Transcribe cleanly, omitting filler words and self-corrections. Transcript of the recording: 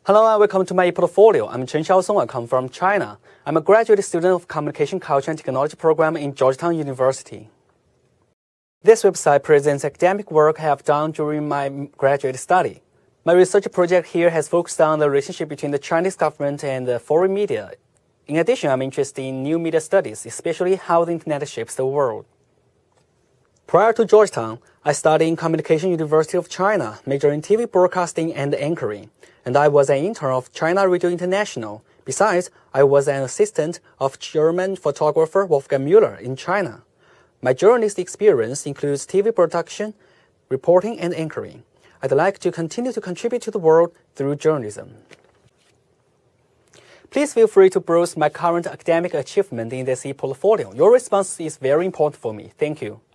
Hello and welcome to my portfolio. I'm Chen Xiaosong. I come from China. I'm a graduate student of Communication, Culture and Technology program in Georgetown University. This website presents academic work I have done during my graduate study. My research project here has focused on the relationship between the Chinese government and the foreign media. In addition, I'm interested in new media studies, especially how the internet shapes the world. Prior to Georgetown, I studied in Communication University of China, majoring in TV broadcasting and anchoring, and I was an intern of China Radio International. Besides, I was an assistant of German photographer Wolfgang Müller in China. My journalist experience includes TV production, reporting, and anchoring. I'd like to continue to contribute to the world through journalism. Please feel free to browse my current academic achievement in this e-portfolio. Your response is very important for me. Thank you.